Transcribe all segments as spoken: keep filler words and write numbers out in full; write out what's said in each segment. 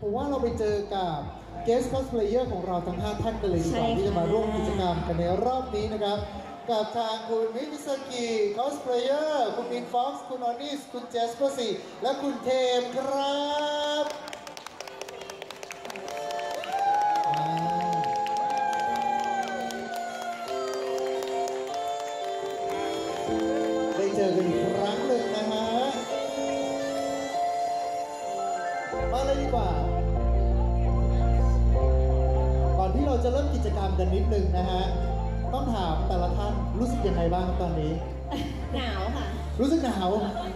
ผมว่าเราไปเจอกับ guest cosplayer ของเราทั้งห้าท่านกันเลยดีกว่าที่จะมาร่วมกิจกรรมกันในรอบนี้นะครับกับทางคุณมิมิสกิ cosplayer คุณมินฟ็อกซ์คุณออนิสคุณเจสเปอร์ซีและคุณเทมครับได้เจอกันอีกครั้งหนึ่งนะฮะมาเลยดีกว่าก่อนที่เราจะเริ่มกิจกรรมกันนิดนึงนะฮะต้องถามแต่ละท่านรู้สึกยังไงบ้างตอนนี้หนาวค่ะรู้สึกหนาว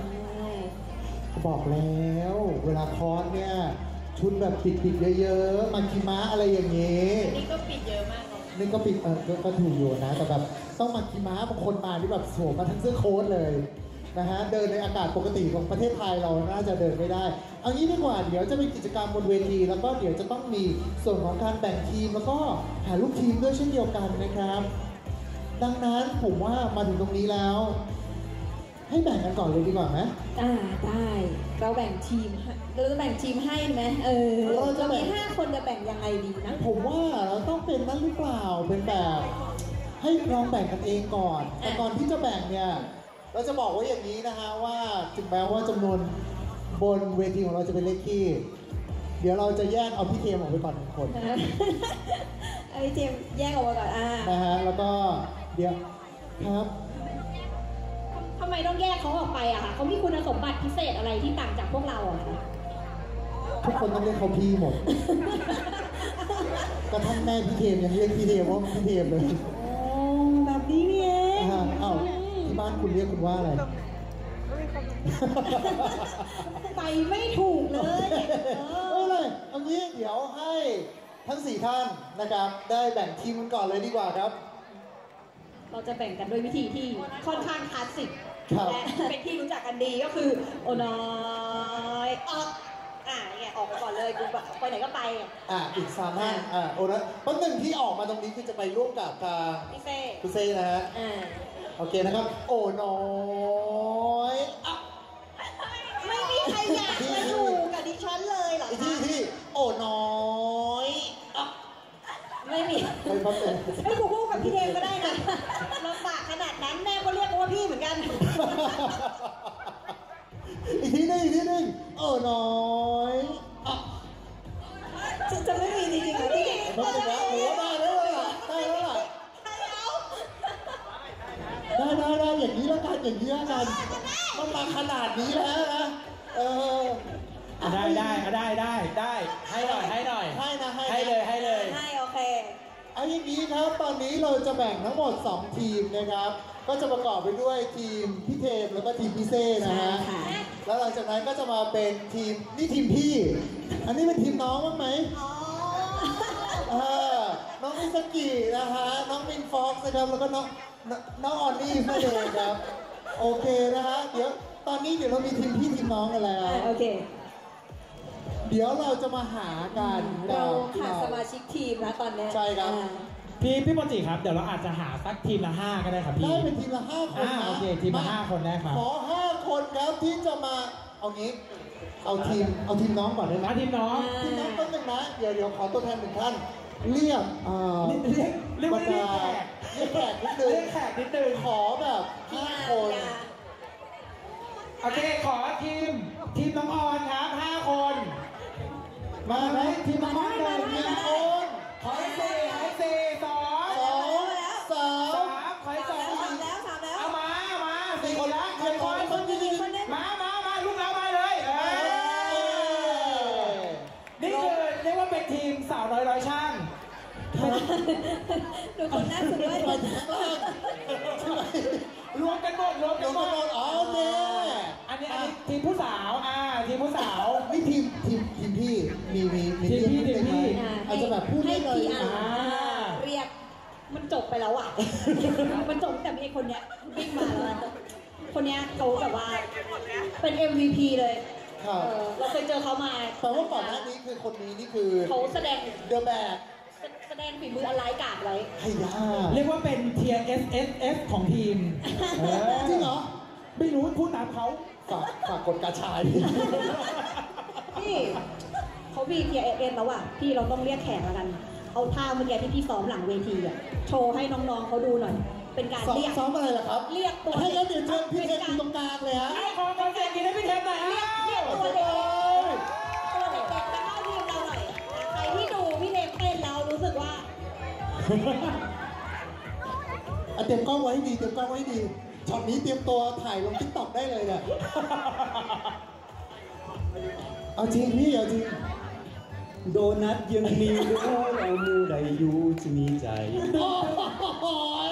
บอกแล้วเวลาคอสเนี่ยชุดแบบปิดๆเยอะๆมาคิมะอะไรอย่างนี้นี่ก็ปิดเยอะมากนี่ก็ปิดเออก็ถูกอยู่นะแต่แบบต้องมาคิมะบางคนมาที่แบบสวมมาทั้งเสื้อโค้ทเลยนะฮะเดินในอากาศปกติของประเทศไทยเราน่าจะเดินไม่ได้เอางี้ดีกว่าเดี๋ยวจะเป็นกิจกรรมบนเวทีแล้วก็เดี๋ยวจะต้องมีส่วนของการแบ่งทีมแล้วก็หาลูกทีมด้วยเช่นเดียวกันนะครับดังนั้นผมว่ามาถึงตรงนี้แล้วให้แบ่งกันก่อนเลยดีกว่าไหมอ่าได้เราแบ่งทีมเราจะแบ่งทีมให้ไหมเออเราจะมีห้าคนจะแบ่งยังไงดีนะผมว่าเราต้องเป็นนั่นหรือเปล่าเป็นแบบให้ลองแบ่งกันเองก่อนแต่ก่อนที่จะแบ่งเนี่ยเราจะบอกไว้อย่างนี้นะฮะว่าถึงแม้ว่าจำนวนบนเวทีของเราจะเป็นเลขคี่เดี๋ยวเราจะแยกเอาพี่เทมออกไปก่อนหนึ่งคนไอ้เทมแยกออกมาก่อนอ่านะฮะแล้วก็เดี๋ยวครับทำไมต้องแยกเขาออกไปอะคะเขามีคุณสมบัติพิเศษอะไรที่ต่างจากพวกเราอะคะทุกคนต้องเรียกเขาพี่หมดกระทั่งแม่พี่เทมยังเรียกพี่เทมว่าพี่เทมเลยโอ้แบบนี้นี่เองอ้าวที่บ้านคุณเรียกคุณว่าอะไรไปไม่ถูกเลยเออเลยเอางี้เดี๋ยวให้ทั้งสี่ท่านนะครับได้แบ่งทีมกันก่อนเลยดีกว่าครับเราจะแบ่งกันด้วยวิธีที่ค่อนข้างคลาสสิกและเป็นที่รู้จักกันดีก็คือโอ้น้อยออกอ่าเนี่ยออกไปก่อนเลยกูแบบไปไหนก็ไปอ่าอีกสามท่านอ่าโอ้นะเพราะหนึ่งที่ออกมาตรงนี้คือจะไปร่วมกับทางพี่เซ่พี่เซ่นะฮะอ่าโอเคนะครับโอ้น้อยอ่ะไม่มีใครอยากมาอยู่กับดิฉันเลยหรอที่ที่โอ้น้อยอ่ะไม่มีไม่กูพูดกับพี่เทมก็ได้นะลำบากขนาดนั้นแม่ก็เรียกว่าพี่เหมือนกันอีกทีนึงอีกทีนึงโอ้น้อยอ่ะจะจะไม่มีจริงๆนะพี่ไม่เป็นไรโอ้ได้แล้วล่ะได้แล้วล่ะได้ได้ได้อย่างนี้แล้วกันอย่างนี้แล้วกันมันมาขนาดนี้แล้วนะเออได้ได้ได้ได้ได้ให้หน่อยให้หน่อยให้นะให้ให้เลยให้เลยให้โอเคเอาอย่างนี้ครับตอนนี้เราจะแบ่งทั้งหมดสองทีมนะครับก็จะประกอบไปด้วยทีมพี่เทมแล้วก็ทีมพี่เซ่นะฮะแล้วหลังจากนั้นก็จะมาเป็นทีมนี่ทีมพี่อันนี้เป็นทีมน้องบ้างไหมอ๋อน้องมิสกินะฮะน้องมินฟ็อกซ์นะครับแล้วก็น้องน้องออนนี่นั่นเองครับโอเคนะฮะเดี๋ยวตอนนี้เดี๋ยวเรามีทีมพี่ทีมน้องกันแล้วโอเคเดี๋ยวเราจะมาหากันเราขาดสมาชิกทีมนะตอนนี้ใช่ครับพี่พี่โมจิครับเดี๋ยวเราอาจจะหาสักทีมละห้าก็ได้ครับพี่ได้เป็นทีมละห้าคนนะโอเคทีมละห้าคนได้ครับขอห้าคนครับที่จะมาเอางี้เอาทีมเอาทีมน้องก่อนได้ไหมทีมน้องทีมน้องต้นหนึ่งนะเดี๋ยวเดี๋ยวขอตัวแทนหนึ่งท่านเรียกเอ่อเรียกเรียกเรียกแขกเรียกแขกนิดนึงเรียกแขกนิดนึงขอแบบห้าคนโอเคขอทีมทีมน้องออนครับห้าคนมาไหมทีมน้องออนหนึ่งทีมคนขอให้สี่ขอให้สี่สองสองสามขอให้สองสามแล้วสามแล้วเอามามาสี่คนละคนคนคนคนมามามาลูกเรามาเลยเออนี่คือเรียกว่าเป็นทีมสาวน้อยร้อยช่างดูคนหน้าสุดด้วยรวมกันหมดรวมกันหมดอ๋อโอเคอันนี้อันนี้ทีมผู้สาวอ่าทีมผู้สาวนี่ทีมทีมทีมพี่มีมีมีทีมพี่ทีมพี่อาจจะแบบพูดให้เลยเรียกมันจบไปแล้วอ่ะมันจบแต่มีคนเนี้ยวิ่งมาแล้วคนเนี้ยเขาแบบว่าเป็น เอ็ม วี พี เลยเราเคยเจอเขามาแต่ว่าก่อนหน้านี้คือคนนี้นี่คือเขาแสดงเดอะแบกแสดงฝีมืออะไรกาดไว้ให้ยาเรียกว่าเป็นเทียร์ เอส เอส เอส ของทีมจริงเหรอไม่รู้พูดตามเขาฝากฝากกดกระชายนี่เขามี ที เอส เอส แล้วอ่ะพี่เราต้องเรียกแขกแล้วกันเอาท่าเมื่อกี้ที่พี่ซ้อมหลังเวทีอ่ะโชว์ให้น้องๆเขาดูหน่อยเป็นการซ้อมเรียกซ้อมอะไรล่ะครับเรียกตัวให้งั้นเดี๋ยวเชิญพี่เทมอยู่ตรงกลางเลยฮะให้ขอคอนเสิร์ตกินให้พี่เทมหน่อยเรียกเรียกตัวเด็กตัวเด็กๆมาเข้าทีมเราหน่อยใครที่ดูพี่เทมเต้นแล้วรู้สึกว่าอ่ะเตรียมกล้องไว้ให้ดีเตรียมกล้องไว้ให้ดีช็อตนี้เตรียมตัวถ่ายลงทิกตอกได้เลยเนี่ยเอาจริงพี่เอาจริงโดนัทยังมีด้วยแล้วมูใดอยู่จะมีใจโอ้โห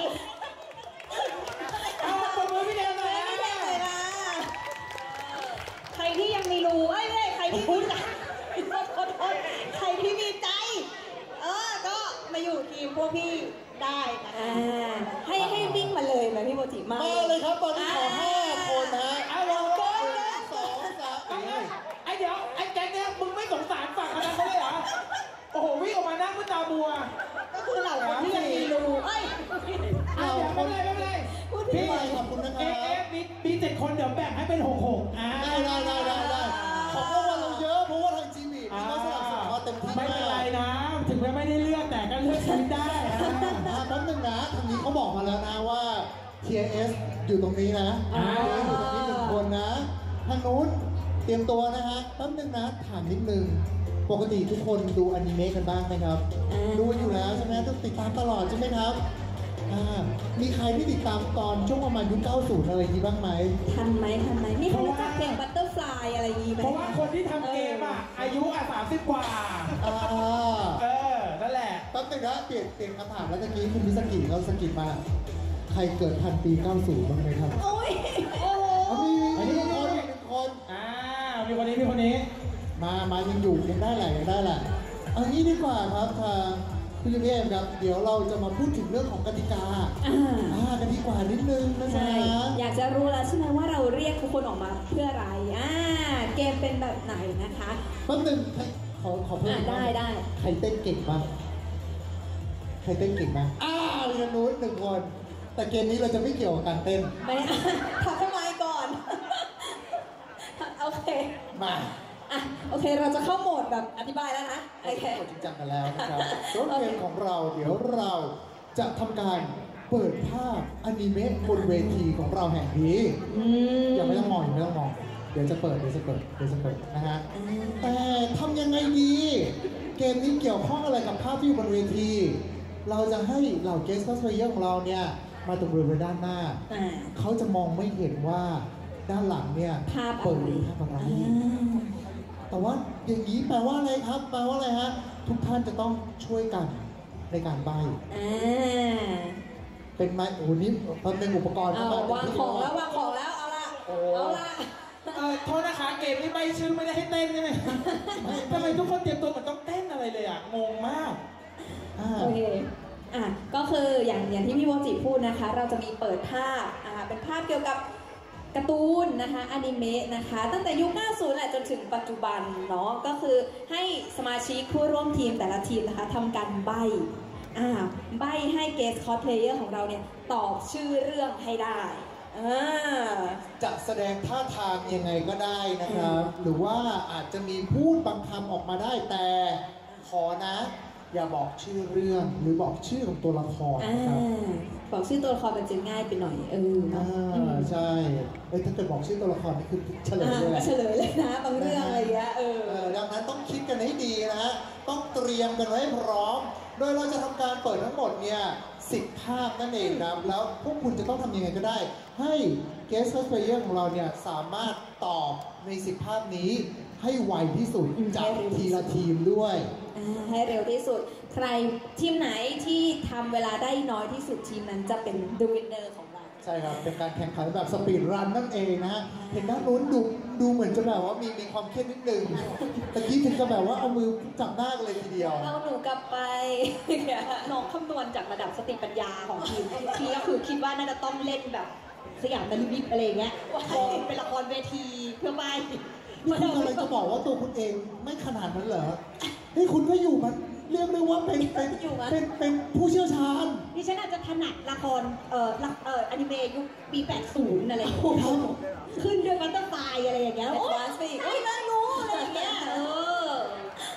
เอาปรบมือพี่เทมหน่อยไม่ได้เลยนะใครที่ยังมีรูเอ้ยไม่ใช่ใครที่มีใจโทษโทษโทษใครที่มีใจเออก็มาอยู่ทีมพวกพี่ได้นะคะให้ให้วิ่งมาเลยไหมพี่โมจิมามาเลยครับตอนนี้ขอห้าคนนะเอาลงหนึ่งสองสามไอ้ไอ้เดี๋ยวไอ้แก๊งเนี้ยมึงไม่สงสารฝั่งคณะเขาเลยเหรอโอ้โหวิ่งออกมานั่งด้วยตาบัวก็คือเหล่าคนที่ยังมีรูเอ้ยเอาเดี๋ยวไม่เป็นไรไม่เป็นไรพูดถึพี่งขอบคุณนะคเอรับฟเอฟมีมีเจ็ดคนเดี๋ยวแบ่งให้เป็นหกหกอ่าได้ได้ได้ได้ได้ของรางวัลเราเยอะเพราะว่าทางจีบีมีเขาสนับสนุนมาเต็มที่ไม่มาเป็นไรกนะ ถึงแม้ไม่ได้เลือกแต่ก็เลือกชีวิตได้อ่าอ่าแป๊บนึงนะทางนี้เขาบอกมาแล้วนะว่า ที เอส อยู่ตรงนี้นะอ่าอยู่ตรงนี้หนึ่งคนนะทางนู้นเตรียมตัวนะฮะแป๊บนึงนะถามนิดนึงปกติทุกคนดูอนิเมะกันบ้างไหมครับดูอยู่แล้วใช่ไหมต้องติดตามตลอดใช่ไหมครับอ่ามีใครที่ติดตามตอนช่วงประมาณยุคเก้าสิบอะไรอย่างนี้บ้างไหมทันไหมทันไหมนี่เขารู้จักเพลงบัตเตอร์ฟลายอะไรอย่างงี้ไหมเพราะว่าคนที่ทำเกมอ่ะ อายุอ่ะสามสิบกว่าอ่าเออ นั่นแหละแป๊บนึงนะเปลี่ยนเปลี่ยนคำถามแล้วตะกี้คุณมิสกิเราสกิดมา ใครเกิดทันปีเก้าสิบบ้างไหมครับโอ้ยโอ้โหอ๋อมีมีมีหนึ่งคนมีหนึ่งคนอ่า มีคนนี้ มีคนนี้มามายังอยู่ยังได้แหละยังได้แหละเอางี้ดีกว่าครับทางพี่ลิเอ็มครับเดี๋ยวเราจะมาพูดถึงเรื่องของกติกาอ่าอ่ากันดีกว่านิดนึงนะใช่จ๊ะอยากจะรู้แล้วใช่ไหมว่าเราเรียกทุกคนออกมาเพื่ออะไรอ่าเกมเป็นแบบไหนนะคะแป๊บนึงให้ขอขอเพิ่มอ่าได้ได้ใครเต้นเก่งบ้างใครเต้นเก่งบ้างอ้าวมีคนนู้นหนึ่งคน แต่เกมนี้เราจะไม่เกี่ยวกับการเต้นไม่ ทำทำไมก่อน โอเคมาอ่ะโอเคเราจะเข้าโหมดแบบอธิบายแล้วนะโอเคจริงจังกันแล้วนะครับรถเกมของเราเดี๋ยวเราจะทำการเปิดภาพอนิเมะบนเวทีของเราแห่งนี้อืมอย่าไม่ต้องมองอย่าไม่ต้องมอง เดี๋ยวจะเปิดเดี๋ยวจะเปิดเดี๋ยวจะเปิดนะฮะแต่ทำยังไงดี เกมนี้เกี่ยวข้องอะไรกับภาพที่อยู่บนเวที เราจะให้เหล่าเกสต์คอสเพลเยอร์ของเราเนี่ยมาตรงบริเวณด้านหน้าอ่าเขาจะมองไม่เห็นว่าด้านหลังเนี่ยภาพอะไรเปิดภาพอะไร แต่ว่าอย่างนี้แปลว่าอะไรครับ แปลว่าอะไรฮะ ทุกท่านจะต้องช่วยกันในการใบอ่าเป็นไม้โอ้โหนี่มันเป็นอุปกรณ์เอามากวางของแล้ววางของแล้วเอาละเอาละเออโทษนะคะเกมนี้ไม่ชื่อไม่ได้ให้เต้นใช่ไหมทำไมทุกคนเตรียมตัวเหมือนต้องเต้นอะไรเลยอ่ะ งงมากอ่าโอเคอ่ะก็คืออย่างอย่างที่พี่โมจิพูดนะคะ เราจะมีเปิดภาพอ่าเป็นภาพเกี่ยวกับการ์ตูนนะคะอนิเมะนะคะตั้งแต่ยุค เก้าสิบ แหละจนถึงปัจจุบันเนาะก็คือให้สมาชิกผู้ร่วมทีมแต่ละทีมนะคะทำการใบ้อ่าใบ้ให้เกสคอสเพลเยอร์ของเราเนี่ยตอบชื่อเรื่องให้ได้อ่าจะแสดงท่าทางยังไงก็ได้นะครับ หรือว่าอาจจะมีพูดบางคำออกมาได้แต่ขอนะ อย่าบอกชื่อเรื่องหรือบอกชื่อของตัวละครอ่านะครับบอกชื่อตัวละครมันจะง่ายไปหน่อยเออเนาะอ่าใช่เอ้ยถ้าเกิดบอกชื่อตัวละครนี่คือเฉลยเลยแหละเฉลยเลยนะบางเรื่องอะไรอย่างเงี้ยเออเออดังนั้นต้องคิดกันให้ดีนะฮะ ต้องเตรียมกันไว้ให้พร้อม โดยเราจะทำการเปิดทั้งหมดเนี่ยสิบภาพนั่นเองครับ แล้วพวกคุณจะต้องทำยังไงก็ได้ ให้ guest player ของเราเนี่ยสามารถตอบในสิบภาพนี้ให้ไวที่สุดอืมจากทีละทีมด้วยอ่าให้เร็วที่สุด ใครทีมไหนที่ทำเวลาได้น้อยที่สุดทีมนั้นจะเป็น the winner ของเราใช่ครับ เป็นการแข่งขันแบบสปีดรันนั่นเองนะฮะ เห็นด้านนู้นดูดูเหมือนจะแบบว่ามีมีความเครียดนิดนึงตะกี้ถึงจะแบบว่าเอามือจับหน้ากันเลยทีเดียวเอาหนูกลับไป น้องคำนวณจากระดับสติปัญญาของทีมทีก็คือคิดว่าน่าจะต้องเล่นแบบสยามนาริบิบอะไรอย่างเงี้ยเป็นละครเวทีเพื่อใบนี่คุณกำลังจะบอกว่าตัวคุณเองไม่ขนาดนั้นเหรอนี่คุณก็อยู่มันเรียกได้ว่าเป็นเป็นเป็นเป็นผู้เชี่ยวชาญดิฉันอาจจะถนัดละครเอ่อละเอ่ออนิเมะยุคปี แปดสิบ อะไรอย่างเงี้ยขึ้นด้วยบัตเตอร์ไฟอะไรอย่างเงี้ยโอ้ยไปอีกเอ้ยน่ารู้อะไรอย่างเงี้ยเออ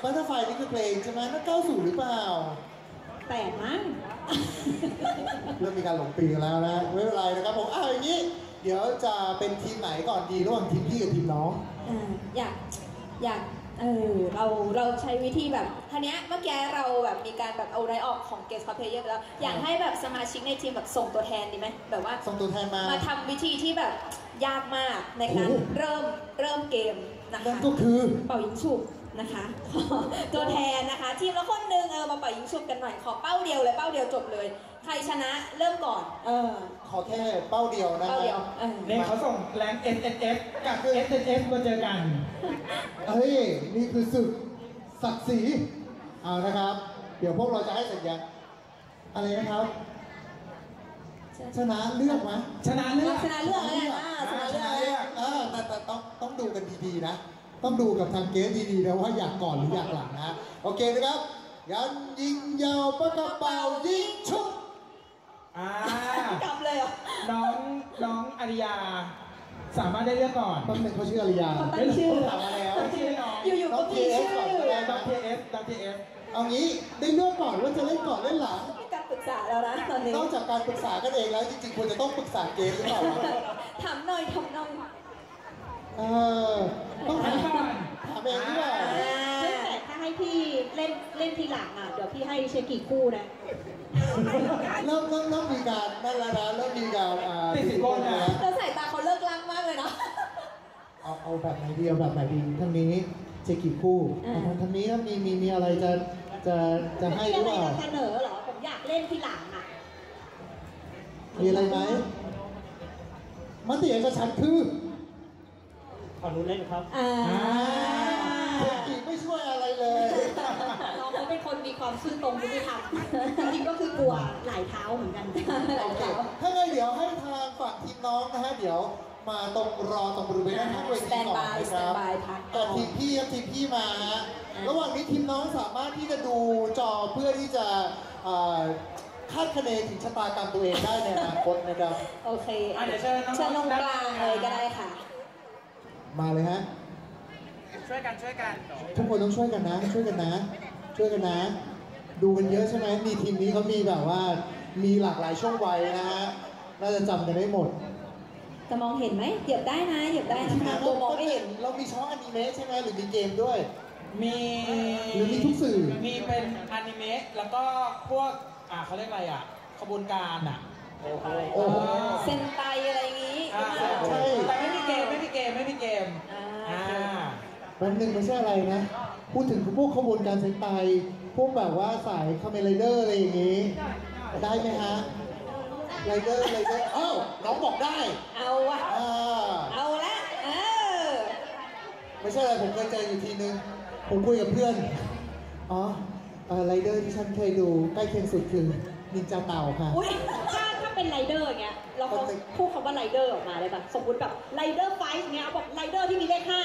บัตเตอร์ไฟนี่คือเพลงใช่ไหมนั่นเก้าสิบหรือเปล่าแปดมั้งเริ่มมีการหลงปีกันแล้วนะไม่เป็นไรนะครับผมอ้าวอย่างนี้ เดี๋ยวจะเป็นทีมไหนก่อนดีระหว่างทีมพี่กับทีมน้องอ่าอยากอยากเออเราเราใช้วิธีแบบทีเนี้ยเมื่อกี้เราแบบมีการแบบเอาไรออกของเกสต์คอเพลเยอร์ไปแล้วอยากให้แบบสมาชิกในทีมแบบส่งตัวแทนดีไหมแบบว่าส่งตัวแทนมามาทำวิธีที่แบบยากมากในการโอ้โหเริ่มเริ่มเกมนะคะนั่นก็คือเป่ายิงฉุบนะคะ ตัวแทนนะคะ ทีมละคนหนึ่งเออมาเป่ายิงฉุบกันหน่อยขอเป้าเดียวเลยเป้าเดียวจบเลย ใครชนะเริ่มก่อนเออขอแค่เป้าเดียวนะเป้าเดียวฮะเออเนี่ยเขาส่งแรง เอส เอส เอฟ กับ เอส เอส เอฟ มาเจอกันเฮ้ย นี่คือศึกศักดิ์ศรีเอานะครับ เดี๋ยวพวกเราจะให้สัญญาณอะไรนะครับ ชนะเลือกไหมชนะเลือกชนะเลือกแล้วกันอ่าชนะเลือกแล้วกันเออแต่แต่ต้องต้องดูกันดีๆนะ ต้องดูกับทางเกสดีๆนะว่าอยากก่อนหรืออยากหลังนะ โอเคนะครับ ยันยิงยาวปากกระเป๋ายิงชุบอ่ากลับเลยเหรอน้องน้องอาริยา สามารถได้เลือกก่อนต้องเป็นเขาชื่ออริยาเขาตั้งชื่อถามมาแล้วตั้งชื่อน้องอยู่ๆก็มีชื่อดับทีเอฟดับทีเอฟเอางี้ได้เลือกก่อนว่าจะเล่นก่อนเล่นหลังมีการปรึกษาแล้วนะตอนนี้นอกจากการปรึกษากันเองแล้วจริงๆควรจะต้องปรึกษาเกมหรือเปล่าถามหน่อยถามหน่อยเออต้องถามถามก่อนถามเองหรือเปล่าแต่ถ้าให้พี่เล่นเล่นทีหลังอ่ะเดี๋ยวพี่ให้เช็คกี่คู่นะเริ่มเริ่มเริ่มมีการนั่นแล้วนะเริ่มมีการอ่าติดสินบนนะแล้วสายตาเขาเลิกลังมากเลยเนาะเอาเอาแบบไหนดีเอาแบบไหนดีทางนี้เจะกี่คู่อ่าทางทางนี้มีมีมีอะไรจะจะจะให้หรือเปล่ามีอะไรจะเสนอเหรอผมอยากเล่นทีหลังอ่ะมีอะไรไหมมติเอกฉันท์คือขอรู้เล่นครับอ่าเจะกี่ไม่ช่วยอะไรเลยน้องเขาเป็นคนมีความซื่อตรงยุติธรรมจริงๆก็คือกลัวหลายเท้าเหมือนกันหลาโอย เคเท้าถ้าไงเดี๋ยวให้ทางฝั่งทีมน้องนะฮะเดี๋ยวมาตรงรอตรงบริเวณด้านข้างเวทีก่อนนะครับ Stand by พักแต่ทีมพี่ครับทีมพี่มาฮะระหว่างนี้ทีมน้องสามารถที่จะดูจอเพื่อที่จะเอ่อคาดคะเนถึงชะตากรรมตัวเองได้ในอนาคตนะครับโอเคอ่ะเดี๋ยวเชิญน้องๆเชิญตรงกลางเลยก็ได้ค่ะมาเลยฮะช่วยกันช่วยกันทุกคนต้องช่วยกันนะ ช่วยกันนะ ช่วยกันนะ ดูกันเยอะใช่ไหมมีทีมนี้เขามีแบบว่ามีหลากหลายช่วงวัยนะฮะน่าจะจำกันได้หมดจะมองเห็นไหมเหยียบได้นะเหยียบได้นะคะตัวมองไม่เห็นเรามีช่องอนิเมะใช่ไหมหรือมีเกมด้วยมีหรือมีทุกสื่อมีเป็นอนิเมะแล้วก็พวกอ่าเขาเรียกอะไรอ่ะขบวนการอ่ะโอ้โหเซนไตอะไรอย่างนี้อ่าใช่ไหมใช่แต่ไม่มีเกมไม่มีเกมไม่มีเกมอ่าอ่าแป๊บนึงไม่ใช่อะไรนะ พูดถึงพวกขบวนการเซนไตพวกแบบว่าสายคาเมนไรเดอร์อะไรอย่างงี้ ได้ไหมฮะไรเดอร์ไรเดอร์อ้าวน้องบอกได้เอาวะอ่าเอาละเออไม่ใช่อะไรผมเคยเจออยู่ทีนึง ผมคุยกับเพื่อน อ๋อไรเดอร์ที่ฉันเคยดูใกล้เคียงสุดคือนินจาเต่าค่ะอุ้ยถ้าถ้าเป็นไรเดอร์อย่างเงี้ยเราเขาพูดคำว่าไรเดอร์ออกมาเลยแบบสมมติแบบไรเดอร์ไฟท์เงี้ยเอาบอกไรเดอร์ที่มีเลขห้า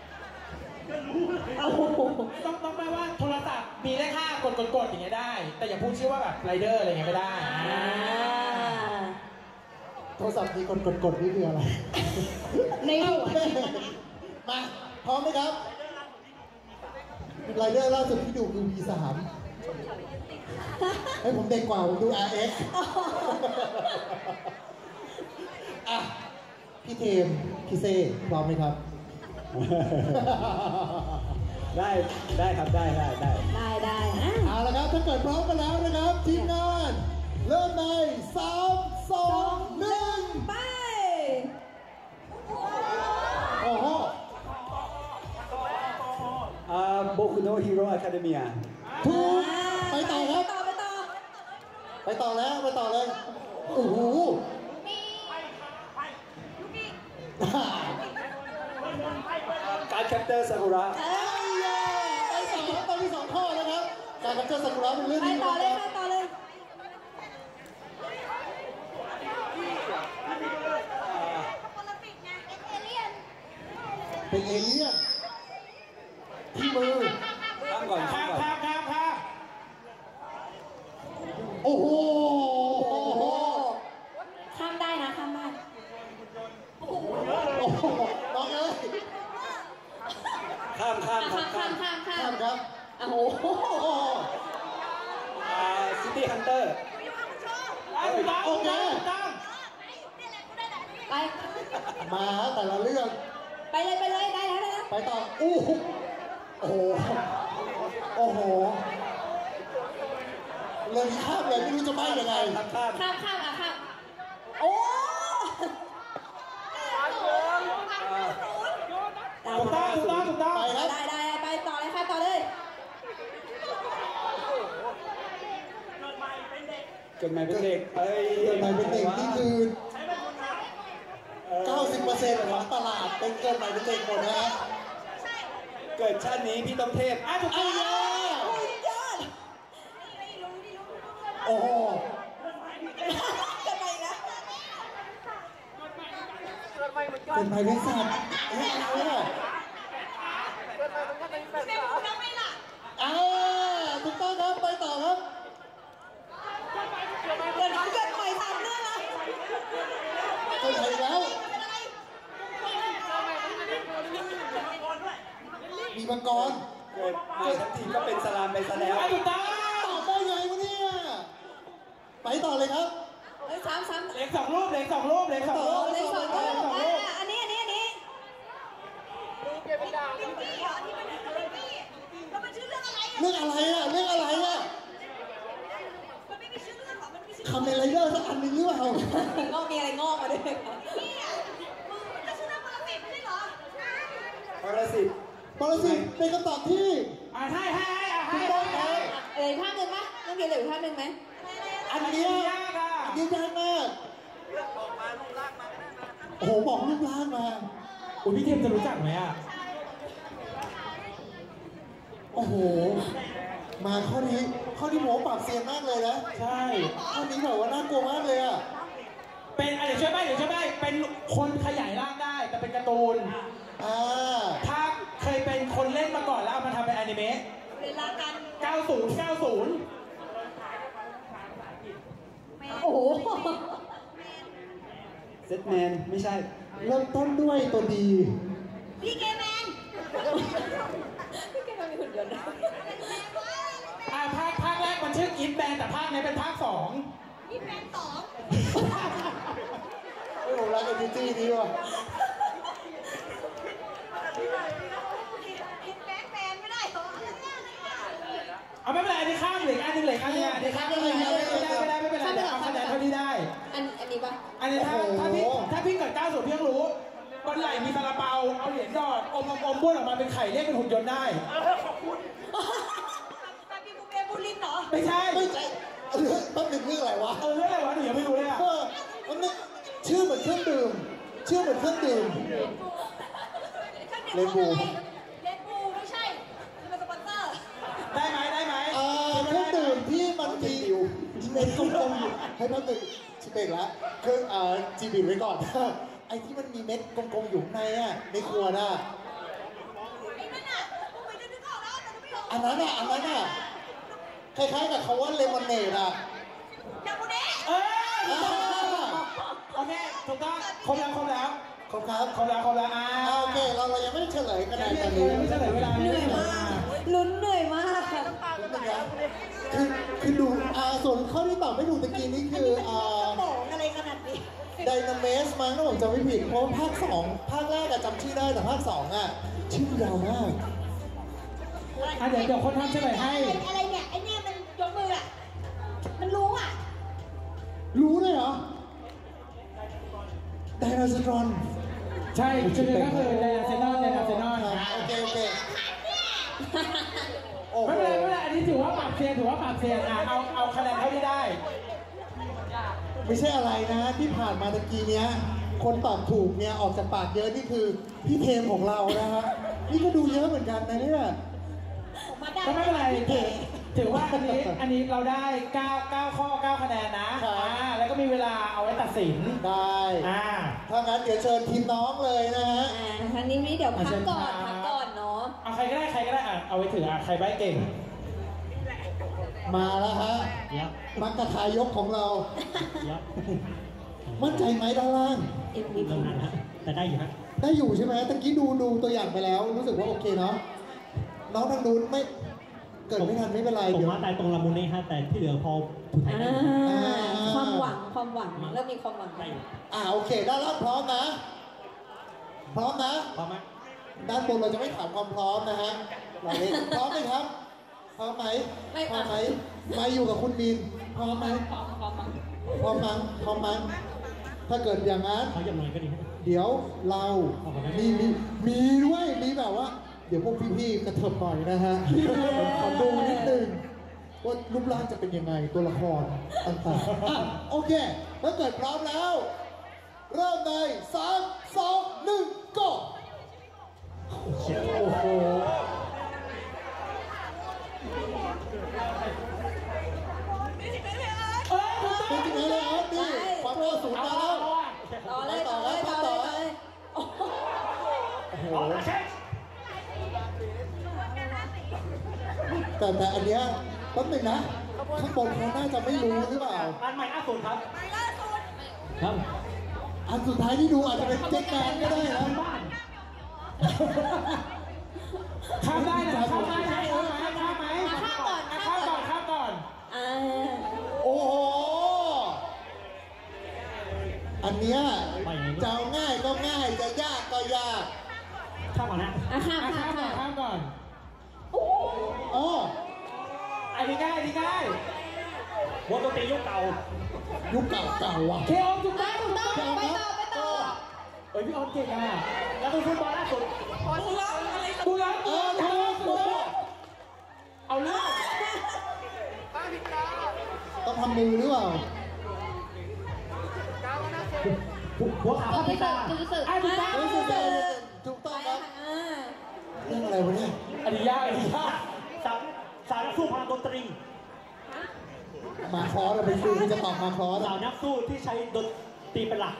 เอาต้องต้องแปลว่าโทรศัพท์มีเลขห้ากดกดกดอย่างเงี้ยได้ แต่อย่าพูดชื่อว่าแบบไรเดอร์อะไรเงี้ยไม่ได้อ่าโทรศัพท์มีกดกดกดนี่คืออะไรในหัวคิดนะมา พร้อมไหมครับไรเดอร์ล่าสุดที่ดูคือ วี สาม ให้ยผมเด็กกว่า ผมดู อาร์ เอ็กซ์ อ่ะ พี่เทม พี่เซ่พร้อมไหมครับได้ได้ครับได้ได้ได้ได้ได้นะเอาละครับ ถ้าเกิดพร้อมกันแล้วนะครับ ทีมงาน เริ่มในสามสองหนึ่งไปโอ้โหอ่าโบคุโนะฮีโร่อะคาเดเมียถูกไปต่อครับไปต่อไปต่อไปต่อแล้ว ไปต่อเลย โอ้โหการแคปเตอร์ซากุระเอ้ยไปต่อครับตอนที่สองข้อแล้วครับ การกับเจ้าซากุระเป็นเรื่องไปที่ต่อเลยไปต่อเลยเป็นเอเลี่ยนที่มือข้ามก่อนข้าข้าม มก่อนข้ามข้ามข้ามโอ้โหข้ามได้นะข้ามได้โอ้โหน้องเอ้ยข้ามข้ามอ่ะครับข้ามข้ามข้ามข้าข้าม มครับโอ้โหซิตี้ฮันเตอร์ถูกต้องถูกต้องถูกต้องไปมาแต่ละเรื่องไปเลยไปเลยได้แล้วได้แล้วไปต่ออู้หูโอ้โห โอ้โหเลยข้ามเลยไม่รู้จะไปยังไงข้ามข้ามข้ามอ่ะข้ามโอ้ถูกต้องถูกต้องถูกต้องไปครับได้ได้ไปต่อเลยค่ะต่อเลยจนหมายเป็นเด็กเอ้ยเกิดใหม่เป็นเด็กนี่คือ เก้าสิบเปอร์เซ็นต์ ของตลาดเป็นเกิดใหม่เป็นเด็กหมดนะฮะเกิดชาตินี้พี่ต้องเทพอ่ะถูกต้องโอ้ยยอดโอ้โหจะไปนะเกิดใหม่เป็นสัตว์เฮ้ยอะไรอ่ะอ่าถูกต้องครับไปต่อครับเกิดเกิดใหม่สามเรื่องละเกิดใหม่แล้ว มีมังกรเกิดมาทั้งทีก็เป็นสลามไปซะแล้วอ่ะถูกต้องตอบได้ไงวะเนี่ยไปต่อเลยครับเฮ้ยสามสามเหล็กสองรูปเหล็กสองรูปเหล็กสองรูปเลยสองเหล็กสองรูปอ่ะอันนี้อันนี้อันนี้เรื่องอะไรอ่ะเรื่องอะไรอ่ะคาเมลไรเดอร์สักอันหนึ่งหรือเปล่างอกมีอะไรงอกมาด้วยปรสิตปรสิตเป็นคำตอบที่อ่ะให้ให้ให้อ่ะให้ถูกให้ต้องคให้รับเหลืออีกภาพหนึ่งไหมต้องเรียนเหลืออีกภาพหนึ่งไหมอันเนี้ยยากอ่ะอันนี้ยากมากโอ้โหบอกรูปร่างมาอุ้ยพี่เทมจะรู้จักไหมอ่ะโอ้โห มาข้อนี้ข้อนี้ผมว่าปรับเซียนมากเลยนะใช่ข้อนี้แบบว่าน่ากลัวมากเลยอ่ะเป็นอ่ะเดี๋ยวช่วยใบ้เดี๋ยวช่วยใบ้เป็นคนขยายร่างได้แต่เป็นการ์ตูนอ่าถ้าเคยเป็นคนเล่นมาก่อนแล้วเอามาทำเป็นอนิเมะเวลากันเก้าสิบ เก้าสิบโอ้โหเซตแมนไม่ใช่เริ่มต้นด้วยตัวดีพี่เกแมนพี่เกแมนมีหุ่นยนต์อ่ะภาคภาคแรกมันชื่อกิฟแบนแต่ภาคนี้เป็นภาคสองพี่แมนสองโอ้โหรักกับดิจี้ดีว่ะคิดแบงแมนไม่ได้เหรอเอาไม่เป็นไรอันนี้ข้ามเหลืออีกอันหนึงเหลืออีกอันหนึงอ่ะอันนี้ข้ามไม่เป็นไรไม่ได้ไม่ได้ไม่เป็นไรเดี๋ยวเอาคะแนนเท่าที่ได้อันอันนี้ปะอันนี้ถ้าถ้าพี่ถ้าพี่เกิดเก้าสิบพี่ต้องรู้บนไหล่มีซาลาเปาเอาเหรียญหยอดอมอมอมบ้วนออกมาเป็นไข่เรียกเป็นหุ่นยนต์ได้แต่พี่บูเบบูลินเหรอไม่ใช่ไม่ใช่เรื่องแป๊บหนึงเรื่องอะไรวะเออเรื่องอะไรวะหนูยังไม่รู้เลยอ่ะเออมันนึกชื่อเหมือนเครื่องดื่ม ชื่อเหมือนเครื่องดื่ม เลนบูเลนบูไม่ใช่คือเป็นสปอนเซอร์ได้ไหมได้ไหมอ่าเครื่องดื่มที่มันมีเม็ดกลมๆอยู่ให้แป๊บหนึงชิเบกละเครื่องอ่าจีบีไว้ก่อน ไอ้ที่มันมีเม็ดกลมๆอยู่ข้างในอ่ะในครัวน่ะไอ้นั่นน่ะกูไปนึกออกแล้วแต่กูไม่ออกอันนั้นอ่ะอันนั้นอ่ะคล้ายๆกับคำว่าเลมอนเนดอ่ะยาบูเนะเอออ่าโอเคถูกต้องครบแล้วครบแล้วขอบครับครบแล้วครบแล้วอ่าอ่าโอเคเราเรายังไม่ได้เฉลยกันในไม่ตอนใช่นี้ไม่ใช่เหลือเวลาเหนื่อยมาก ลุ้นเหนื่อยมากค่ะคือคือดูอ่าส่วนข้อที่ตอบไม่ถูกตะกี้นี้คืออ่าบอกอะไรขนาดนี้ไดนาเมสมั้งถ้าผมจำไม่ผิดเพราะว่าภาคสองภาคแรกอะจำชื่อได้แต่ภาคสองอะชื่อยาวมากอ่ะเดี๋ยวเดี๋ยวคนทำเฉลยให้อะไรเนี่ยไอ้เนี่ยมันยกมืออ่ะ มันรู้อ่ะรู้เลยเหรอไดโนเสาร์ใช่ชื่อก็คือไดนาเซนอนไดนาเซนอนโอเคโอเคโอ้โหไม่เป็นไรไม่เป็นไรอันนี้ถือว่าปรับเซียนถือว่าปรับเซียนอ่ะเอาเอาคะแนนเท่าที่ได้ไม่ใช่อะไรนะที่ผ่านมาตะกี้เนี้ยคนตอบถูกเนี่ยออกจากปากเยอะนี่คือพี่เทมของเรานะฮะนี่ก็ดูเยอะเหมือนกันนะเนี่ยก็ไม่เป็นไรถือถือว่าอันนี้อันนี้เราได้เก้า เก้าข้อเก้าคะแนนนะอ่าแล้วก็มีเวลาเอาไว้ตัดสินได้อ่าถ้างั้นเดี๋ยวเชิญทีมน้องเลยนะฮะอ่าครั้งนี้นี่เดี๋ยวพักก่อนพักก่อนเนาะเอาใครก็ได้ใครก็ได้อ่ะเอาไว้ถืออ่ะใครใบ้เก่งมาแล้วฮะยับมักกะทายกของเรายับมั่นใจไหมด้านล่างเอ็มวีเริ่มนานนะแต่ได้อยู่นะได้อยู่ใช่ไหมตะกี้ดูดูตัวอย่างไปแล้ว รู้สึกว่าโอเคเนาะน้องทางนู้นไม่เกิดไม่ทันไม่เป็นไรผมเดี๋ยวว่าแต่ตรงลามูเน่ฮะแต่ที่เหลือพอผู้ไทยอ่าได้ความหวังความหวังเริ่มมีความหวังได้อ่าโอเคด้านล่างพร้อมนะ พร้อมนะพร้อมไหมด้านบนเราจะไม่ถามความพร้อมนะฮะเราเล่นพร้อมไหมครับ พร้อมไหมพร้อมไหมมาอยู่กับคุณมินพร้อมไหมพร้อมพร้อมมั้งพร้อมมั้งพร้อมมั้งถ้าเกิดอย่างนั้นเขาอย่างหน่อยก็ดีฮะเดี๋ยวเรามีมีมีด้วยมีแบบว่า เดี๋ยวพวกพี่ๆกระเถิบหน่อยนะฮะขอดูนิดนึงว่ารูปร่างจะเป็นยังไงตัวละครต่างๆอ่ะโอเคถ้าเกิดพร้อมแล้ว เริ่มในสามสองหนึ่งก็โอ้โหเป็นจริงเลยครับนี่ความเร็วสูงมาแล้วต่อเลยต่อเลยต่อเลยต่อเลยโอ้โหโอ้โหแต่แต่อันเนี้ยแป๊บนึงนะ ข้างบนเขาน่าจะไม่รู้หรือเปล่าอันใหม่ล่าสุดครับครับอันสุดท้ายที่ดูอาจจะเป็นเจ๊กแมนก็ได้นะบ้านข้ามได้นะข้ามได้ไหมเออข้ามไหมข้ามก่อนข้ามก่อนข้ามก่อนอ่าโอ้โห อันเนี้ยจะเอาง่ายก็ง่าย จะยากก็ยากข้ามก่อนนะอ่ะข้ามอ่ะข้าข้าม มก่อนข้ามข้ามก่อนอ๋ออันนี้ง่ายอันนี้ง่ายวงดนตรียุคเก่ายุคเก่าเก่าๆอ่ะเคโอถูกได้ต้องถูกต้องไปต่อไปต่อเอ้ยพี่ออสเก่งอ่ะแล้วก็ฟุตบอลล่าสุดดูแล้วเออถูกถูกเอาเรื่องต้องทำมือหรือเปล่าหัวขาก็พับพิพิสูตาจน์พิสูจน์อ่ะถูกต้องเฮ้ยถูกต้องถูกต้องครับอ่าเรื่องอะไรวะเนี่ยอันนี้ยากอันนี้ยากสาวสาวนักสู้พลังดนตรีมาคอร์สเราไปดูจะตอบมาคอร์สสาวนักสู้ที่ใช้ดนตรีเป็นหลัก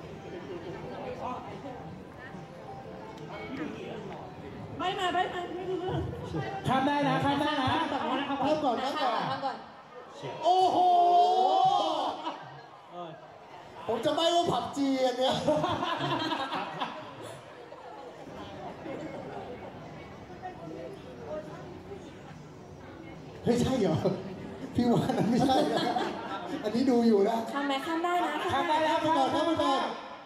ไม่มาไม่มาไม่รู้เรื่องข้ามได้นะข้ามได้นะต่อมานะครับเริ่มก่อนข้าเริ่มมก่ก่อน นอข้ามก่อนโอ้โหเออผมจะไม่ว่าผับจีอันเนี้ยเฮ้ยใช่เหรอ พี่ว่านั้นไม่ใช่นะอันนี้ดูอยู่นะข้ามไหมข้ามได้นะข้ามได้แล้วข้ามไปก่อนข้ามไปก่อน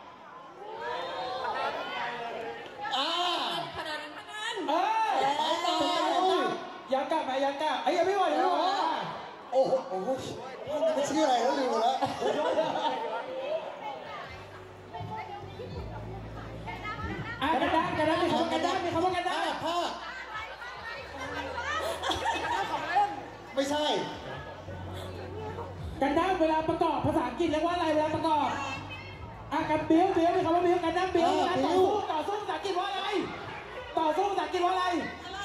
อ่าพนันพนันเออไปต่อยังกลับไหมยังกลับไอ้ยยังไม่ไหวยังไม่ไหวโอ้โหโอ้โหไม่ชื่ออะไรแล้วลืมหมดแล้วอ่ะกันด้านกันด้านมีคำว่ากันด้านมีคำว่ากันด้านผ้าไม่ใช่กันด้านเวลาประกอบภาษาอังกฤษเรียกว่าอะไรเวลาประกอบอ่ะกันบิ้วบิ้วมีคำว่าบิ้วกันด้านบิ้วเวลาต่อสู้ต่อสู้ภาษาอังกฤษว่าอะไร ต่อสู้ภาษาอังกฤษว่าอะไร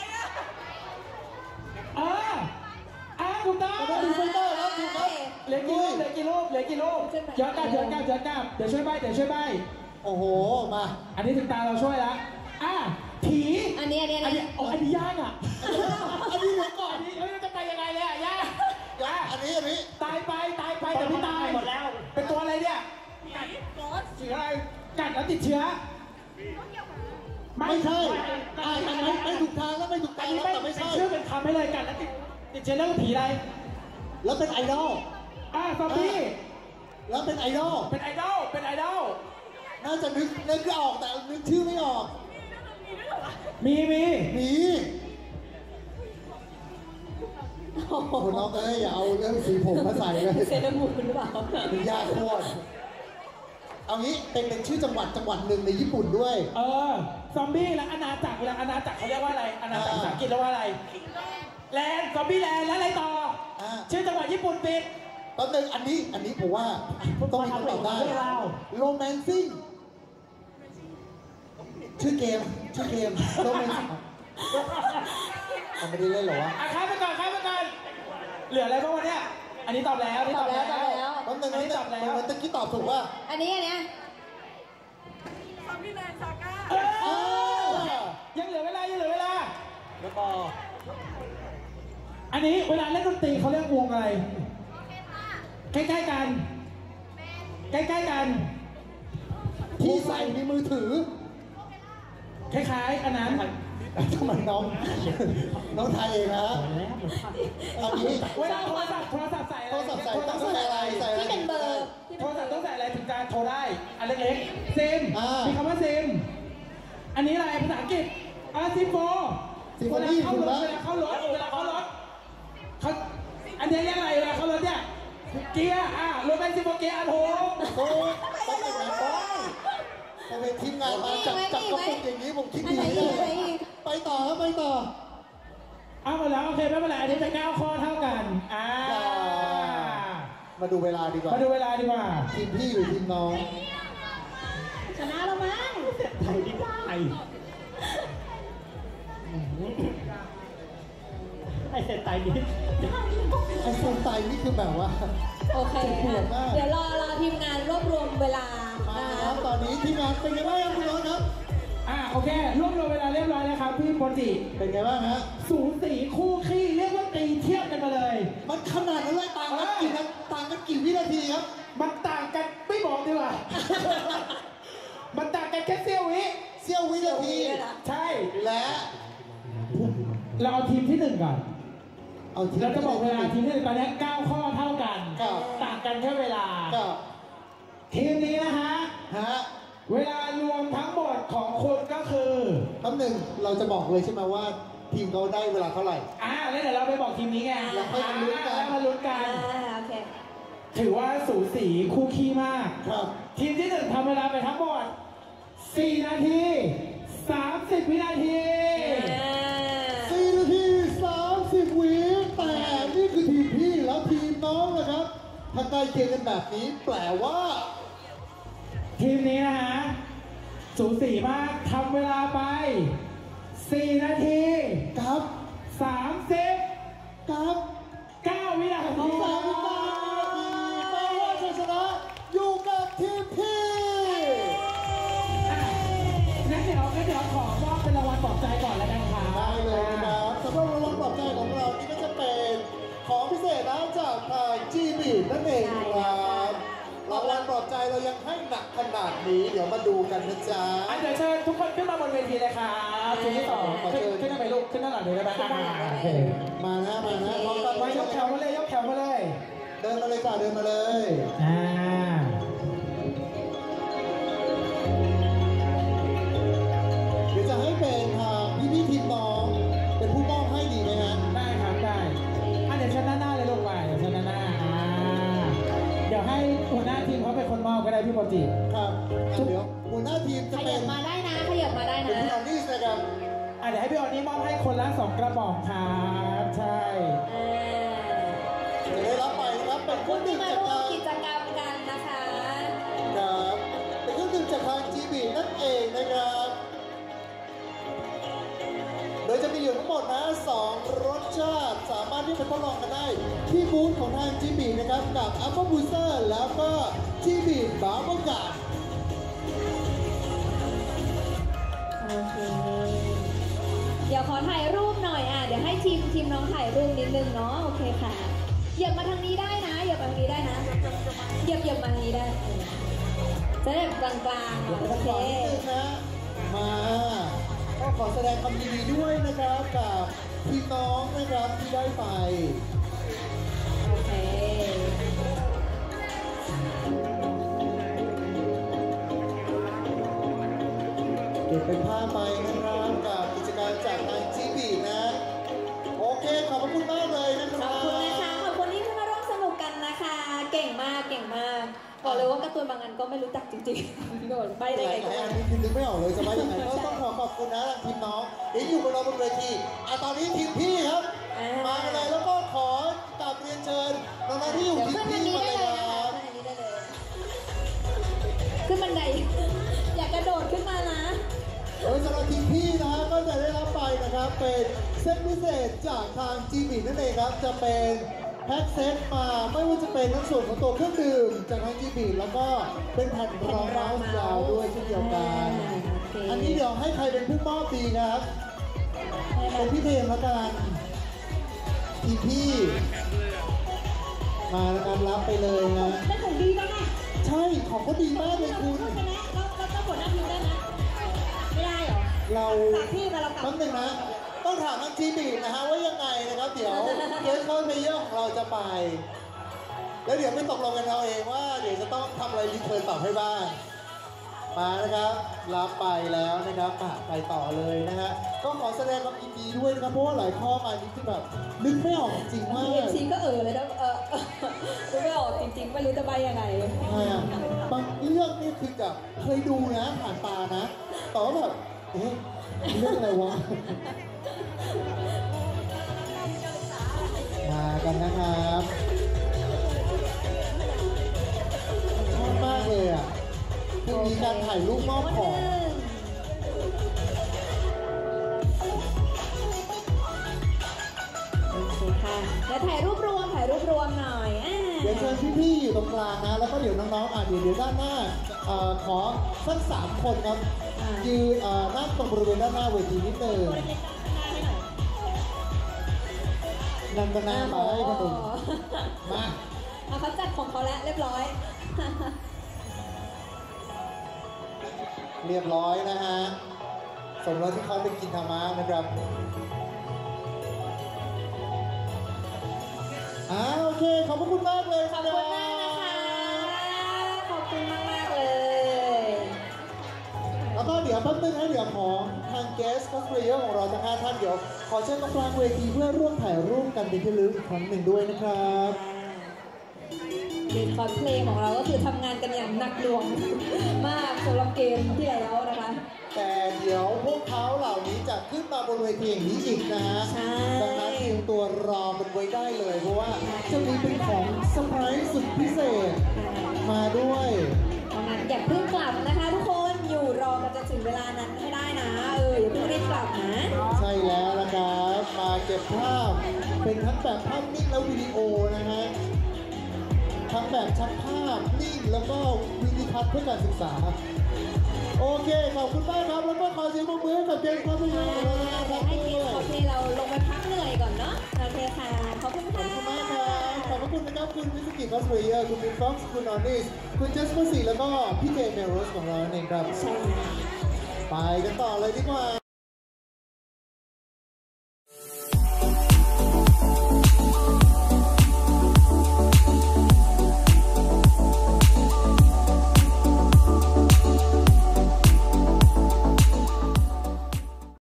เอออ่ะถูกต้องก็ดูฟิลเตอร์แล้วถูกครับเหลือกี่รูปเหลือกี่รูปเหลือกี่รูปเยอะกันเยอะกันเยอะกันเดี๋ยวช่วยใบเดี๋ยวช่วยใบโอ้โห มาอันนี้ถึงตาเราช่วยแล้วอ่ะผีอันนี้อันนี้อันอันนี้นี้โอ้อันนี้ยากอ่ะอันนี้เดี๋ยวก่อนอันนี้เฮ้ยมันจะไปยังไงเนี่ยยากอ่ะอันนี้อันนี้ตายไปตายไปแต่ไม่ตายหมดแล้วเป็นตัวอะไรเนี่ยเชื้ออะไรกัดแล้วติดเชื้อไม่ใช่อ่าอันนี้ไม่ถูกทางแล้วไม่ถูกอัทาน งนี้แล้วไม่แต่ไม่เป็นใช่ชื่อเป็นคำให้เลยกัดแล้วติดติดเชื้อเรื่องผีอะไรแล้วเป็นไอดอลอ่ะซอมบี้แล้วเป็นไอดอลเป็นไอดอลเป็นไอดอลน่าจะนึกนึกออกแต่นึกชื่อไม่ออกมีมีหมีโอ้โหน้องเอ้ยอย่าเอาเรื่องสีผมมาใส่เลยเซเลมูนหรือเปล่ามันยากโคตรเอางี้เป็นเป็นชื่อจังหวัดจังหวัดหนึ่งในญี่ปุ่นด้วยเออซอมบี้แล้วอาณาจักรเวลาอาณาจักรเขาเรียกว่าอะไรอาณาจักรภาษาอังกฤษเรียกว่าอะไรแลนด์ซอมบี้แลนด์แล้วอะไรต่ออ่าชื่อจังหวัดญี่ปุ่นปิดแป๊บนึงอันนี้อันนี้ผมว่าต้องมีคำตอบได้โรแมนซิ่งชื่อเกมชื่อเกมโรแมนซิ่งไม่ได้เล่นหรอวะอ่ะข้ามไปก่อนข้ามไปก่อนเหลืออะไรบ้างวันเนี้ยอันนี้ตอบแล้วอันนี้ตตออบบ แล้แล้ว วตอบแล้วแป๊บนึงอันนะนี้ตอบแล้วมันตะกี้ตอบถูกว่าอันนี้อันเนี้ยเอเอออยังเหลือเวลายังเหลือเวลาแล้วก็อันนี้เวลาเล่นดนตรีเขาเรียกวงอะไรใกล้ๆกันใกล้ๆกันที่ใส่ในมือถือคล้ายๆอันนั้นทำไมน้องน้องไทยเองนะเอางี้เวลาโทรศัพท์โทรศัพท์ใส่อะไรโทรศัพท์ใส่ต้องใส่อะไรใส่อะไรที่เป็นเบอร์โทรศัพท์ต้องใส่อะไรถึงจะโทรได้อันเล็กๆซิมอ่ามีมีคำว่าซิมอันนี้อะไรภาษาอังกฤษอ่าซิมโฟซิมโฟเวนี่ลาเข้ารถถูกเวแล้วลาเข้ารถเวลาเข้ารถเขาอันนี้เรียกอะไรเวลาเข้ารถเนี่ยเกียร์อ่ะรถเป็นซิมโฟเกียร์อ่ะถูกโอ้ต้องเป็นงานบ้างทำไมทีมงานมาจับจับกระปุกอย่างนี้ผมคิดดีไม่ได้ไปต่อครับไปต่อเอาหมดแล้วโอเคไม่เป็นไรอันนี้จะเก้าข้อเท่ากันอ่ามาดูเวลาดีกว่ามาดูเวลาดีกว่าทีมพี่หรือทีมน้องชนะแล้วมั้งไทยที่ได้ไอ้เซนไตนี้ไอ้คนไตนี่คือแบบว่าโอเคเจ็บปวดมากเดี๋ยวรอรอทีมงานรวบรวมเวลามานะครับตอนนี้ทีมงานเป็นไงบ้างครับคุณน้องครับอ่าโอเครวบรวมเวลาเรียบร้อยแล้วครับพี่โปรจิเป็นไงบ้างฮะสูสีคู่ขี้เรียกว่าตีเทียบกันมาเลยมันขนาดนั้นเลยต่างกันกี่นาต่างกันกี่วินาทีครับมันต่างกันไม่บอกดีกว่า มันต่างกันแค่เสี้ยววิเสี้ยววินาทีใช่และเราเอาทีมที่หนึ่งก่อนเอาทีมเราจะบอกเวลาทีมที่หนึ่งตอนนี้เก้าข้อเท่ากันครับต่างกันแค่เวลาก็ทีมนี้นะฮะฮะเวลารวมทั้งหมดของคุณก็คือคำหนึ่งเราจะบอกเลยใช่ไหมว่า ทีมเขาได้เวลาเท่าไหร่อ่าแล้วเดี๋ยวเราไปบอกทีมนี้ไงแล้วค่อยมาลุ้นกันแล้วมาลุ้นกันอ่าโอเคถือว่าสูสีคู่ขี้มากครับทีมที่หนึ่งทำเวลาไปทั้งหมดสี่นาทีสามสิบวินาทีสี่นาทีสามสิบวิแต่นี่คือทีมพี่แล้วทีมน้องนะครับถ้าใกล้เคียงกันแบบนี้แปลว่าทีมนี้นะฮะสูสีมากทำเวลาไปสี่นาทีครับสามสิบครับเก้าวินาทีสามสิบเก้าวินาทีแปลว่าชัยชนะอยู่กับทีมพี่อ่ะงั้นเดี๋ยวงั้นเดี๋ยวขอมอบเป็นรางวัลปลอบใจก่อนแล้วกันค่ะได้เลยนะครับสำหรับรางวัลปลอบใจของเรานี่ก็จะเป็นของพิเศษนะจากทางจีบีนั่นเองครับรางวัลปลอบใจเรายังให้หนักขนาดนี้เดี๋ยวมาดูกันนะจ๊ะอ่ะเดี๋ยวเชิญทุกคนขึ้นมาบนเวทีเลยครับทีมที่สองขอเชิขึ้นญขึ้นไปลูกขึ้นด้านหลังเลยได้ไหมอ่าโอเคมานะมานะพร้อมกันมายกแถวมาเลยยกแถวมาเลยเดินมาเลยจ้ะเดินมาเลยอ่าเดี๋ยวจะให้เป็นทางพี่พี่ๆทีมน้องเป็นผู้มอบให้ดีไหมฮะได้ครับได้อ่ะเดี๋ยวชั้นหน้าเลยลงไปเดี๋ยวชั้นหน้าอ่าเดี๋ยวให้หัวหน้าทีมเขาเป็นคนมอบก็ได้พี่โปรจิครับอ่ะเดี๋ยวหัวหน้าทีมขจะเป็ยันบมาได้นะขยับมาได้เป็นนะคุณออนิสนะครับอ่ะเดี๋ยวให้พี่ออนนี่มอบให้คนละสองกระบอกครับใช่อ่าจะได้รับไปนะครับเป็นเคคุรื่ณองที่ดื่มมาจากร่วมทางกิจกรรมกันนะคะครับเป็นเครื่องดื่มจากทางจีบีนั่นเองนะครับ โดยจะมีอยู่ทั้งหมดนะสองรสชาติสามารถที่จะทดลองกันได้ ที่บูธของทางจีบีนะครับกับอัลฟาบูเซอร์แล้วก็จีบีบาร์บกัดโอเค เดี๋ยวขอถ่ายรูปหน่อยอ่ะ เดี๋ยวให้ทีมทีมน้องถ่ายรูปนิดนึงเนาะ โอเคค่ะเหยียบมาทางนี้ได้นะเหยียบมาทางนี้ได้นะเหยียบเหยียบมาทางนี้ได้เออจะได้แบบกลางๆหน่อยโอเคขอนิดนึงนะมาก็ขอแสดงความยินดีด้วยนะครับกับทีมน้องนะครับที่ได้ไปโอเคเก็บเป็นภาพไปนะครับกับกิจการจากทางจีบีนะ โอเคขอบพระคุณมากเลยนะคขรัอบบคุณนะคะ ขอบคุณที่มาร่วมสนุกกันนะคะ เก่งมาก เก่งมาก บอกเลยว่าการ์ตูนบางอันก็ไม่รู้จักจริงๆโดนใบหได้ลาไงยก็ๆไม่อันรู้นี้คือนึกไม่ออกเลยจะว่ายังไงก็ต้องขอขอบคุณนะทางทีมน้องเดี๋ยวอยู่กับเราบนเวทีอ่ะตอนนี้ทีมพี่ครับอ่มากันเลยแล้วก็ขอกราบเรียนเชิญน้องๆที่อยู่เดี๋ยวทีมขึ้นพี่บันนี้มาได้เลยเลยคนะคะรับขึ้นบันนี้ได้เลย ขึ้นบันได อย่ากระโดดขึ้นมานะโดยสำหรับทีมพี่นะก็จะได้รับไปนะครับเป็นเซตพิเศษจากทางจีบีนั่นเองครับจะเป็นแพ็คเซตมาไม่ว่าจะเป็นทั้งส่วนของตัวเครื่องดื่มจากทางจีบีแล้วก็เป็นแผ่นรองเมาส์ยาวด้วยเช่นเดียวกันโอเคอันนี้เดี๋ยวให้ใครเป็นผู้มอบดีครับ เป็นพี่เทมแล้วกันทีมพี่ มาแล้วกันรับไปเลยนะได้ของดีบ้างอ่ะใช่ของก็ดีมากเลยคุณชนะเราเราต้องผลหน้าทีมได้ไหมไม่ได้เหรอเราสามที่มาแล้วค่ะแป๊บนึงนะ ต้องถามทางทีมอีกนะฮะว่ายังไงนะครับ เดี๋ยวเกสคอสเพลเยอร์ของเราจะไป แล้วเดี๋ยวไม่ตกลงกันเราเองว่าเดี๋ยวจะต้องทำอะไรรีเทิร์นตอบให้บ้าง มานะครับรับไปแล้วนะครับอ่ะไปต่อเลยนะฮะก็ขอแสดงความยินดีด้วยนะครับเพราะว่าหลายข้อมานี้คือแบบนึกไม่ออกจริงๆมากเอ็มซีก็เออเลยนะเออดูไม่ออกจริงๆ ไม่รู้จะไปยังไงอ่าบางเรื่องนี่คือแบบเคยดูนะผ่านตานะแต่ว่าแบบเอ๊ะเรื่องอะไรวะ มากันนะครับชอบมากเลยอ่ะคือมีการถ่ายรูปมอบของโอเคค่ะเดี๋ยวถ่ายรูปรวมถ่ายรูปรวมหน่อยอ่าเดี๋ยวเชิญพี่ๆอยู่ตรงกลางนะ แล้วก็เดี๋ยวน้องๆอ่ะเดี๋ยวเดี๋ยวด้านหน้าเอ่อขอสักสามคนครับยืนเอ่อนั่งตรงบริเวณด้านหน้าเวทีนิดนึงนั่งกันหน้าไปพนุ่มมาเอาเขาจัดของเขาแล้วเรียบร้อยเรียบร้อยนะฮะสมแล้วที่เขาเป็นกินธรรมะนะครับอ่าโอเคขอบพระคุณมากเลยขอบคุณมากนะคะ ขอบคุณมากมากๆเลยแล้วก็เดี๋ยวแป๊บนึงนะเดี๋ยวของทางเกสคอสเพลเยอร์ของเราทั้งห้าท่านเดี๋ยวขอเชิญตรงกลางเวทีเพื่อร่วมถ่ายรูปกันเป็นที่ระลึกอีกครั้งหนึ่งด้วยนะครับเด็กคอสเพลย์ของเราก็คือทำงานกันอย่างหนักหน่วงมากสำหรับเกมที่แล้วนะคะแต่เดี๋ยวพวกเขาเหล่านี้จะขึ้นมาบนเวทีอย่างนี้อีกนะฮะใช่ดังนั้นเตรียมตัวรอมันไว้ได้เลย เพราะว่าจะมีเป็นของเซอร์ไพรส์สุดพิเศษมาด้วยดังนั้นอย่าเพิ่งกลับนะคะ ทุกคนอยู่รอกันจนถึงเวลานั้นให้ได้นะเอออย่าเพิ่งรีบกลับนะใช่แล้วนะครับมาเก็บภาพเป็นทั้งแบบภาพนิ่งและวิดีโอนะฮะทั้งแบบชักภาพนิ่งแล้วก็วิดีทัศน์เพื่อการศึกษาโอเคขอบคุณมากครับแล้วก็ขอเสียงปรบมือให้กับเจนครับพี่น้องของเรานะครับให้ด้ทีมวยคอสเพลย์เราลงไปพักเหนื่อยก่อนเนาะโอเคค่ะขอบคุณขอบค่ะคุณมากครับขอบพระคุณนะครับคุณมิสกิคอสเพลเยอร์คุณมินฟ็อกซ์คุณนอนิสคุณเจสเปอร์ซีแล้วก็พี่เจเมโรสของเราเองครับใช่ไปกันต่อเลยดีกว่า